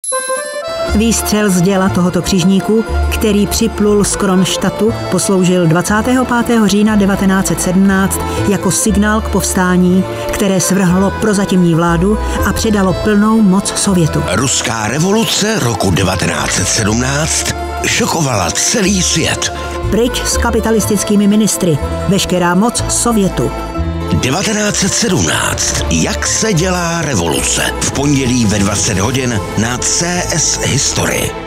Výstřel z děla tohoto křižníku, který připlul z Kronštadtu, posloužil 25. října 1917 jako signál k povstání, které svrhlo prozatímní vládu a předalo plnou moc Sovětu. Ruská revoluce roku 1917 šokovala celý svět. Pryč s kapitalistickými ministry, veškerá moc Sovětu. 1917. Jak se dělá revoluce? V pondělí ve 20 hodin na CS History.